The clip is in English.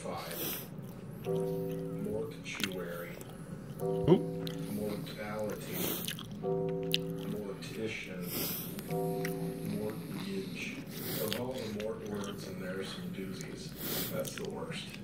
mortified, mortuary, Ooh. mortality, mortician, mortgage. Of all the mort words, and there's some doozies. That's the worst.